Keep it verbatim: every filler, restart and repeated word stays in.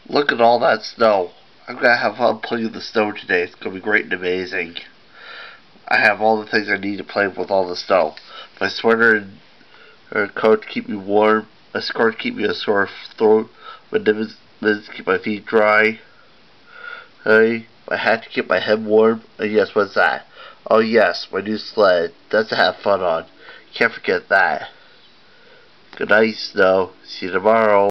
Look at all that snow. I'm gonna have fun playing with the snow today. It's gonna be great and amazing. I have all the things I need to play with all the snow. My sweater and or coat to keep me warm. A scarf to keep me a sore throat. My mittens to keep my feet dry. Hey, my hat to keep my head warm. And yes, what's that? Oh yes, my new sled. That's to have fun on. Can't forget that. Good night, snow. See you tomorrow.